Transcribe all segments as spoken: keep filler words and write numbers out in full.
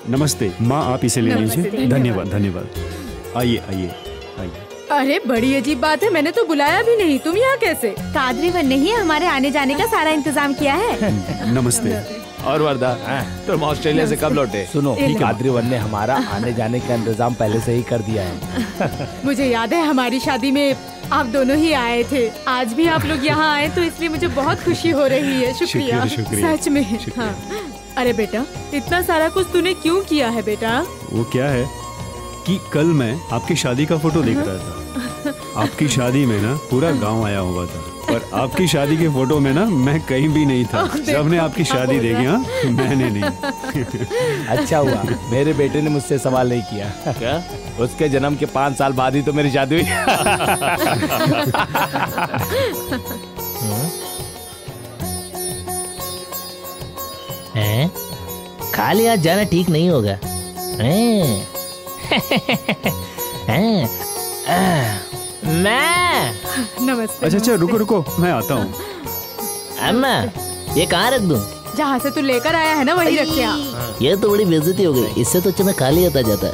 नमस्ते माँ, आप इसे ले लीजिए। धन्यवाद धन्यवाद। आइए आइए आइए। अरे बड़ी अजीब बात है, मैंने तो बुलाया भी नहीं, तुम यहाँ कैसे? कादरीवन ने ही हमारे आने जाने का सारा इंतजाम किया है। नमस्ते। और वरदा, तुम ऑस्ट्रेलिया से कब लौटे? सुनो, कादरीवन ने हमारा आने जाने का इंतजाम पहले से ही कर दिया है। मुझे याद है हमारी शादी में आप दोनों ही आए थे। आज भी आप लोग यहाँ आए तो इसलिए मुझे बहुत खुशी हो रही है। शुक्रिया, शुक्रिया, सच में। हाँ। अरे बेटा, इतना सारा कुछ तूने क्यों किया है बेटा? वो क्या है कि कल मैं आपकी शादी का फोटो देख रहा था। आपकी शादी में ना पूरा गांव आया हुआ था, और आपकी शादी के फोटो में ना मैं कहीं भी नहीं था। सबने आपकी शादी देखी, हाँ, मैंने नहीं। अच्छा हुआ मेरे बेटे ने मुझसे सवाल नहीं किया। क्या? उसके जन्म के पाँच साल बाद ही तो मेरी शादी हुई। हैं? खाली हाथ जाना ठीक नहीं होगा। हैं? हैं? मैं नमस्ते। अच्छा अच्छा, रुको रुको, मैं आता हूँ। अम्मा, ये कहाँ रख दूं? जहाँ से तू लेकर आया है ना वही रखे आ। ये तो बड़ी बेइज्जती हो गई। इससे तो अच्छा मैं खाली हाथ आ जाता।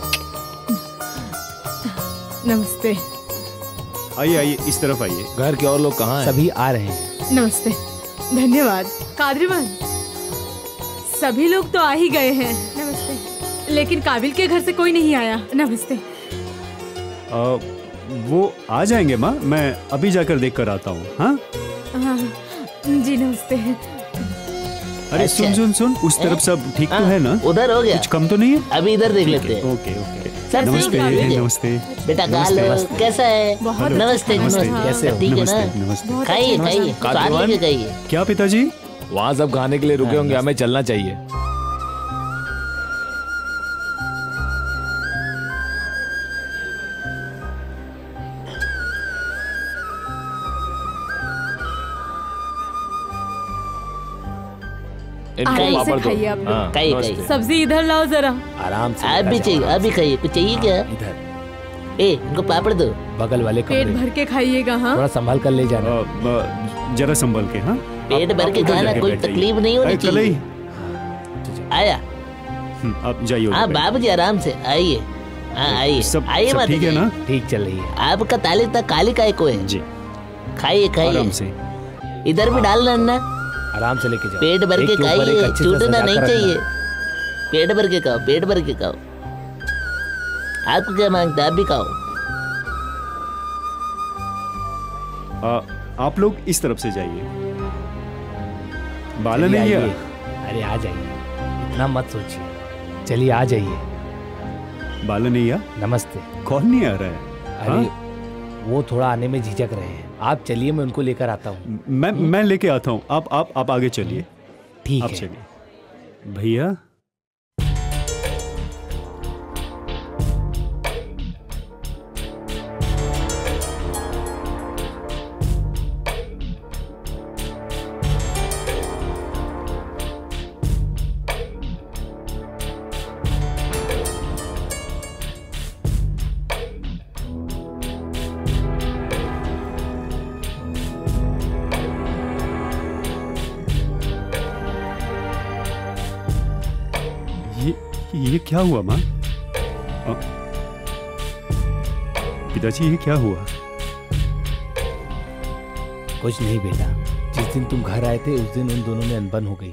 नमस्ते। आइए आइए, इस तरफ आइए। घर के और लोग कहाँ हैं? सभी आ रहे हैं। नमस्ते, धन्यवाद। कादरीवन, सभी लोग तो आ ही गए हैं। नमस्ते। लेकिन काबिल के घर से कोई नहीं आया। नमस्ते। आ, वो आ जाएंगे माँ, मैं अभी जाकर देख कर आता हूँ। हाँ हाँ जी, नमस्ते। अरे अच्छा। सुन सुन सुन, उस तरफ सब ठीक तो है ना? उधर हो गया? कुछ कम तो नहीं है? अभी इधर देख लेते हैं। Okay okay. सर, नमस्ते नमस्ते। नमस्ते। बेटा काल कैसा है? बहुत नमस्ते नमस्ते। नमस्ते। कैसे हो? ठीक है नमस्ते ना? नमस्ते। खाइए खाइए, स्वाद लेके खाइए। क्या पिताजी? वहाँ सब खाने के लिए रुके होंगे, हमें चलना चाहिए। इनको आराम से पापड़ दो। खाइए आप लोग। हाँ, खाइए नमस्ते। खाइए। सब्जी इधर लाओ जरा। आराम से। आप भी चाहिए? आप भी खाइए। कुछ चाहिए क्या? इधर ए, इनको पापड़ दो। बगल वाले पेट कमरे। भर के खाइएगा। हाँ, थोड़ा संभाल कर ले जाना। आ, ब- जरा संभल के। हाँ, पेट भर के आप उधर खाना, जाके कोई बैठ जाइए। तकलीफ नहीं होनी अरे, कल ही। चाहिए। आया? हम्म, आप जाइए उधर हाँ बैठ। बाबूजी, आराम से आइए। हाँ आइए सब आइए। सब माता ठीक है जी। ना? ठीक चल रही है। आपका ताली तक काली काय को है? जी, खाइए आराम खाइए। से। इधर भी डाल ना। आराम से लेके जाओ। पेट भर एक के ऊपर एक खाइए, अच्छे से छूटना सजा नहीं कर चाहिए। रखना। पेट भर के खाओ, पेट भर के खाओ। आपको क्या मांगता है? आप भी खाओ। आ, आप लोग इस तरफ से जाइए। बाला चलिए नहीं आइए। है? अरे आ जाइए, इतना मत सोचिए। चलिए आ जाइए। बाला नहीं है? नमस्ते। कौन नहीं आ रहा है? अरे हाँ? वो थोड़ा आने में झिझक रहे हैं। आप चलिए, मैं उनको लेकर आता हूँ। मैं मैं लेके आता हूँ। आप आप आप आगे चलिए। ठीक आप है। चलिए भैया। ये क्या हुआ माँ? पिताजी ये क्या हुआ? कुछ नहीं बेटा, जिस दिन तुम घर आए थे उस दिन उन दोनों में अनबन हो गई।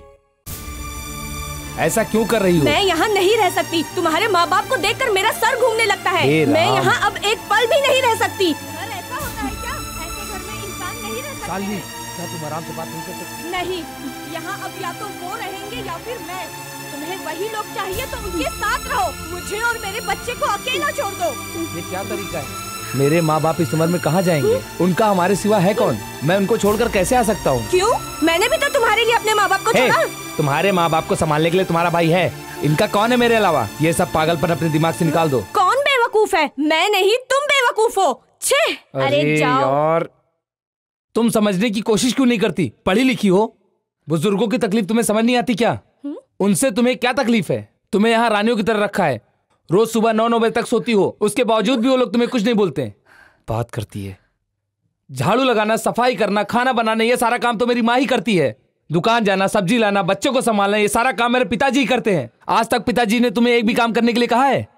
ऐसा क्यों कर रही हो? मैं यहाँ नहीं रह सकती। तुम्हारे माँ बाप को देखकर मेरा सर घूमने लगता है। मैं यहाँ अब एक पल भी नहीं रह सकती। घर ऐसा होता है क्या? ऐसे घर में इंसान नहीं रह सकता। सालवी, क्या तुम आराम से बात नहीं कर सकती? नहीं, यहाँ अब या तो वो रहेंगे या फिर मैं। तुम्हें वही लोग चाहिए तो उनके साथ रहो। मुझे और मेरे बच्चे को अकेला छोड़ दो। ये क्या तरीका है? मेरे माँ बाप इस उम्र में कहाँ जाएंगे? उनका हमारे सिवा है कौन? मैं उनको छोड़कर कैसे आ सकता हूँ? क्यों? मैंने भी तो तुम्हारे लिए अपने माँ बाप को छोड़ा। तुम्हारे माँ बाप को संभालने के लिए तुम्हारा भाई है। इनका कौन है मेरे अलावा? ये सब पागलपन अपने दिमाग से निकाल दो। कौन बेवकूफ है? मैं नहीं, तुम बेवकूफ हो। छे! अरे जाओ यार, तुम समझने की कोशिश क्यों नहीं करती? पढ़ी लिखी हो, बुजुर्गों की तकलीफ तुम्हें समझ नहीं आती क्या? उनसे तुम्हें क्या तकलीफ है? तुम्हें यहाँ रानियों की तरह रखा है। रोज सुबह नौ नौ बजे तक सोती हो, उसके बावजूद भी वो लोग तुम्हें कुछ नहीं बोलते। बात करती है। झाड़ू लगाना, सफाई करना, खाना बनाना, ये सारा काम तो मेरी माँ ही करती है। दुकान जाना, सब्जी लाना, बच्चों को संभालना, ये सारा काम मेरे पिताजी ही करते हैं। आज तक पिताजी ने तुम्हें एक भी काम करने के लिए कहा है?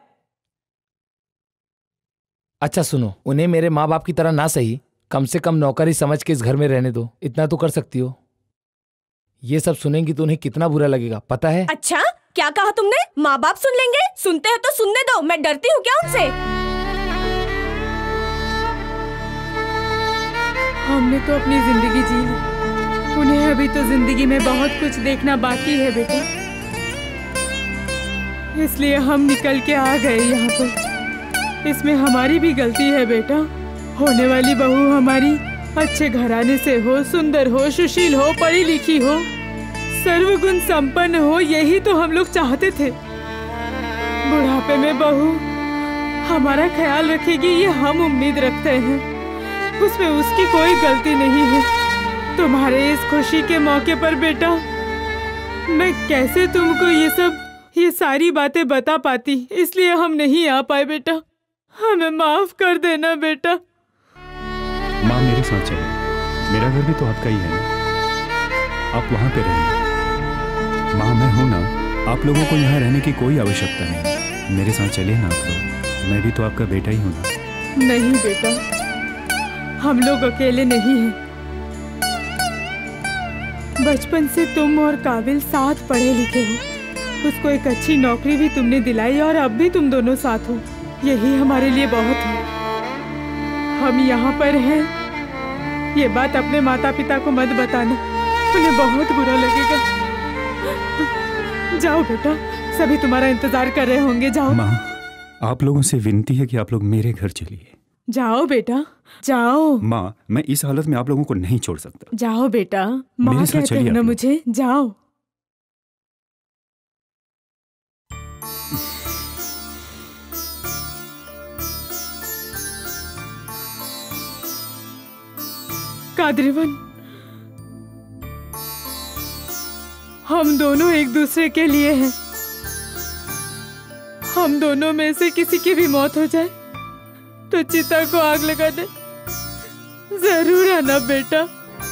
अच्छा सुनो, उन्हें मेरे माँ बाप की तरह ना सही, कम से कम नौकरी समझ के इस घर में रहने दो। इतना तो कर सकती हो। ये सब सुनेंगी तो उन्हें कितना बुरा लगेगा पता है? अच्छा, क्या कहा तुमने? माँ बाप सुन लेंगे? सुनते हो तो सुनने दो, मैं डरती हूँ क्या उनसे? हमने तो अपनी जिंदगी जी ली, उन्हें अभी तो जिंदगी में बहुत कुछ देखना बाकी है बेटा, इसलिए हम निकल के आ गए यहाँ पर। इसमें हमारी भी गलती है बेटा। होने वाली बहू हमारी अच्छे घराने से हो, सुंदर हो, सुशील हो, पढ़ी लिखी हो, सर्वगुण संपन्न हो, यही तो हम लोग चाहते थे। बुढ़ापे में बहू हमारा ख्याल रखेगी, ये हम उम्मीद रखते हैं। उसमें उसकी कोई गलती नहीं है। तुम्हारे इस खुशी के मौके पर बेटा मैं कैसे तुमको ये सब ये सारी बातें बता पाती, इसलिए हम नहीं आ पाए बेटा। हमें माफ कर देना बेटा। माँ मेरे साथ चले, मेरा घर भी तो आपका ही है ना, आप वहाँ पे रहें। माँ मैं हूँ ना, आप लोगों को यहाँ रहने की कोई आवश्यकता नहीं। मेरे साथ चलिए ना आप लोग, मैं भी तो आपका बेटा ही हूँ ना। नहीं बेटा, हम लोग अकेले नहीं हैं। बचपन से तुम और काबिल साथ पढ़े लिखे हो, उसको एक अच्छी नौकरी भी तुमने दिलाई और अब भी तुम दोनों साथ हो, यही हमारे लिए बहुत है। हम यहाँ पर हैं, ये बात अपने माता पिता को मत बताना, उन्हें बहुत बुरा लगेगा। जाओ बेटा, सभी तुम्हारा इंतजार कर रहे होंगे, जाओ। माँ आप लोगों से विनती है कि आप लोग मेरे घर चलिए। जाओ बेटा जाओ। माँ मैं इस हालत में आप लोगों को नहीं छोड़ सकता। जाओ बेटा, माँ मेरे साथ कहते चलिए हैं ना आप लोग। मुझे, जाओ। कादरीवन, हम दोनों एक दूसरे के लिए हैं। हम दोनों में से किसी की भी मौत हो जाए तो चिता को आग लगा दे, जरूर आना बेटा।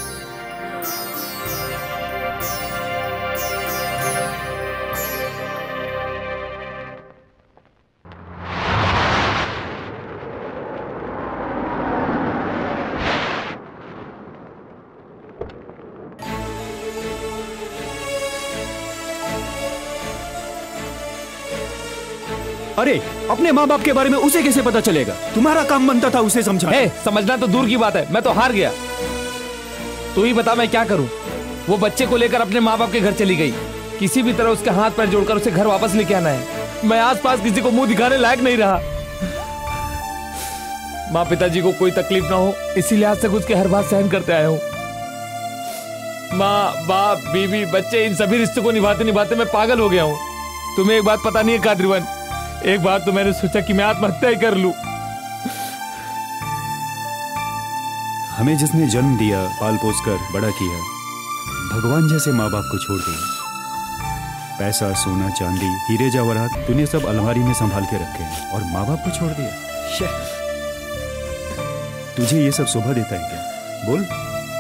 अरे अपने माँ बाप के बारे में उसे कैसे पता चलेगा? तुम्हारा काम बनता था उसे समझाना। ए, समझना तो दूर की बात है, मैं तो हार गया। तू ही बता मैं क्या करूं? वो बच्चे को लेकर अपने माँ बाप के घर चली गई, किसी भी तरह उसके हाथ पैर जोड़कर उसे घर वापस लेके आना है। मैं आसपास किसी को मुंह दिखाने लायक नहीं रहा। माँ पिताजी को कोई तकलीफ ना हो, इसीलिए आज तक उसके हर बात सहन करते आया हूँ। माँ बाप बीवी बच्चे इन सभी रिश्तों को निभाते निभाते मैं पागल हो गया हूँ। तुम्हें एक बात पता नहीं है कादरीवन, एक बार तो मैंने सोचा कि मैं आत्महत्या ही कर लूं। हमें जिसने जन्म दिया, पाल पोस कर बड़ा किया, भगवान जैसे माँ बाप को छोड़ दिया। पैसा सोना चांदी हीरे जवाहरात तूने सब अलमारी में संभाल के रखे हैं और माँ बाप को छोड़ दिया। तुझे ये सब शोभा देता है क्या? बोल।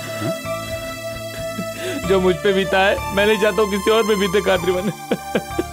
जो मुझ पे बीता है मैं नहीं चाहता हूँ किसी और पे बीते कादरीवन।